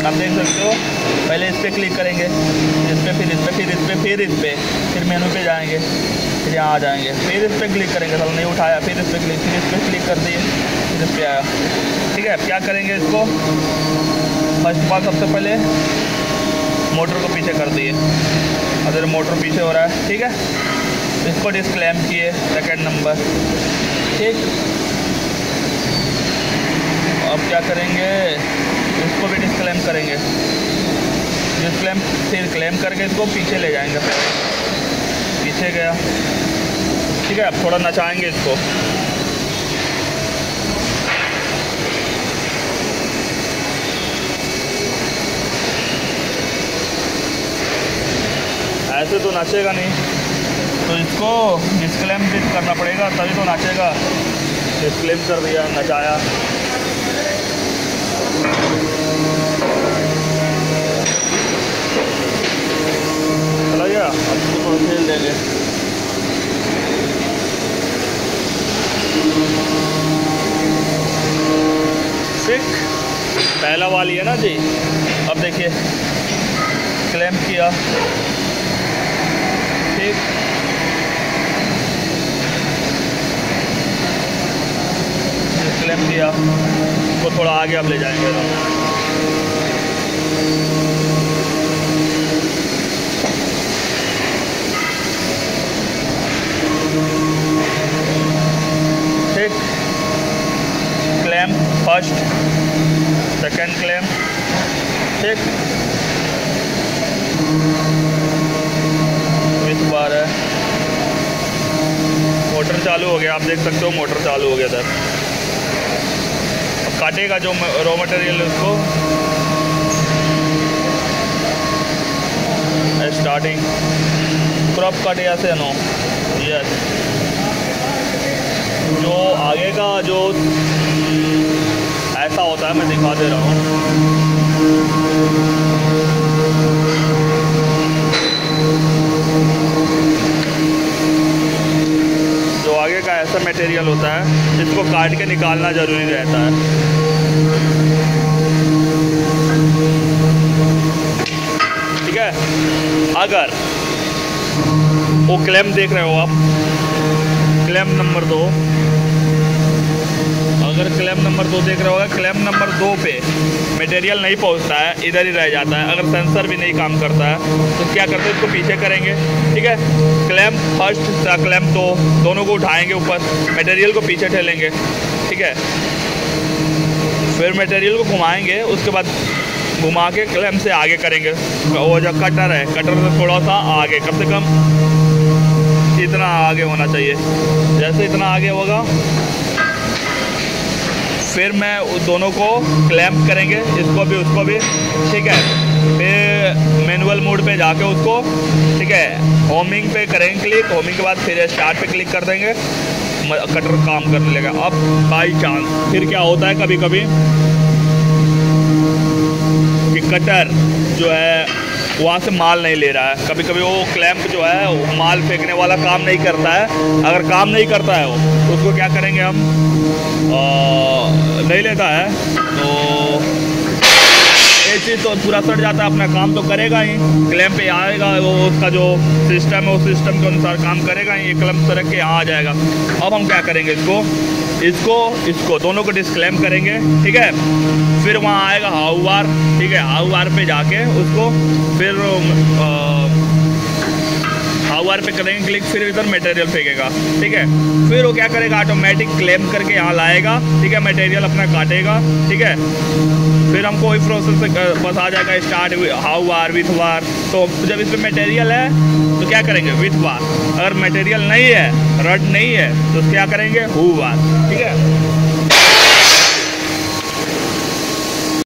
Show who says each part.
Speaker 1: आप देख सकते हो। पहले इस पर क्लिक करेंगे, इस पर, फिर इस पर, फिर इस पर, फिर इस पर, फिर मेनू पे जाएंगे, फिर यहाँ आ जाएंगे, फिर इस पर क्लिक करेंगे, साला नहीं उठाया, फिर इस पर क्लिक, फिर इस पर क्लिक कर दिए, फिर इस पर आया। ठीक है, अब क्या करेंगे इसको, फर्स्ट बार सबसे पहले मोटर को पीछे कर दिए, अगर मोटर पीछे हो रहा है। ठीक है, इसको डिस्क्लेम किए, सेकंड नंबर। ठीक, अब क्या करेंगे, इसको भी डिस्क्लेम करेंगे, डिस्क्लेम, फिर क्लेम करके इसको पीछे ले जाएंगे, पहले पीछे गया। ठीक है, अब थोड़ा नचाएंगे इसको, ऐसे तो नाचेगा नहीं, तो इसको डिस्क्लेम भी करना पड़ेगा, तभी तो नाचेगा। डिस्क्लेम कर दिया, नचाया। चला गया, अब इसको थोड़ा खेल देंगे। ठीक, पहला वाली है ना जी। अब देखिए, क्लेम किया, ठीक, क्लेम किया, उसको थोड़ा आगे अब ले जाएंगे ना। ठीक, क्लेम फर्स्ट, सेकंड क्लेम। ठीक, इस बार है, मोटर चालू हो गया, आप देख सकते हो मोटर चालू हो गया था। अब काटेगा जो रॉ मटेरियल उसको, स्टार्टिंग क्रॉप कट या से नो, यस। जो आगे का जो ऐसा होता है, मैं दिखा दे रहा हूँ। जो आगे का ऐसा मटेरियल होता है, जिसको काट के निकालना ज़रूरी रहता है। ठीक है, अगर वो क्लेम देख रहे हो आप, क्लेम नंबर 2, अगर क्लेम नंबर 2 देख रहे होगा, क्लेम नंबर 2 पे मटेरियल नहीं पहुंचता है, इधर ही रह जाता है। अगर सेंसर भी नहीं काम करता है तो क्या करते हैं, इसको पीछे करेंगे। ठीक है, क्लेम फर्स्ट या क्लेम 2 दोनों को उठाएंगे ऊपर, मटेरियल को पीछे ठेलेंगे। ठीक है, फिर मटेरियल को घुमाएंगे, उसके बाद घुमा के क्लेम से आगे करेंगे। वो जो कटर है, कटर से थोड़ा सा आगे, कम से कम इतना आगे होना चाहिए। जैसे इतना आगे होगा, फिर मैं उस दोनों को क्लैंप करेंगे, इसको भी उसको भी। ठीक है, फिर मैनुअल मोड पे जाके उसको, ठीक है, होमिंग पे करेंगे क्लिक, होमिंग के बाद फिर स्टार्ट पे क्लिक कर देंगे, कटर काम करने लगेगा। अब बाई चांस फिर क्या होता है, कभी कभी कि कटर जो है वहाँ से माल नहीं ले रहा है, कभी कभी वो क्लैंप जो है वो माल फेंकने वाला काम नहीं करता है। अगर काम नहीं करता है वो, तो उसको क्या करेंगे हम, नहीं लेता है तो ऐसे तो पूरा सट जाता है, अपना काम तो करेगा ही, क्लैंप पे आएगा, वो उसका जो सिस्टम है उस सिस्टम के अनुसार काम करेगा ही, ये क्लैंप सरक के यहाँ आ जाएगा। अब हम क्या करेंगे, इसको दोनों को डिस्क्लेम करेंगे। ठीक है, फिर वहाँ आएगा हाउ आर। ठीक है, हाउ आर पे जाके उसको फिर हाउ आर पे करेंगे क्लिक, फिर इधर मटेरियल फेंकेगा। ठीक है, फिर वो क्या करेगा, ऑटोमेटिक क्लेम करके यहाँ लाएगा। ठीक है, मटेरियल अपना काटेगा। ठीक है, फिर हमको वही प्रोसेस बस आ जाएगा, start how are with war. तो जब इसमें मटेरियल है तो क्या करेंगे, विथ वार। अगर मटेरियल नहीं है, रड नहीं है, तो क्या करेंगे, हु वार। ठीक है,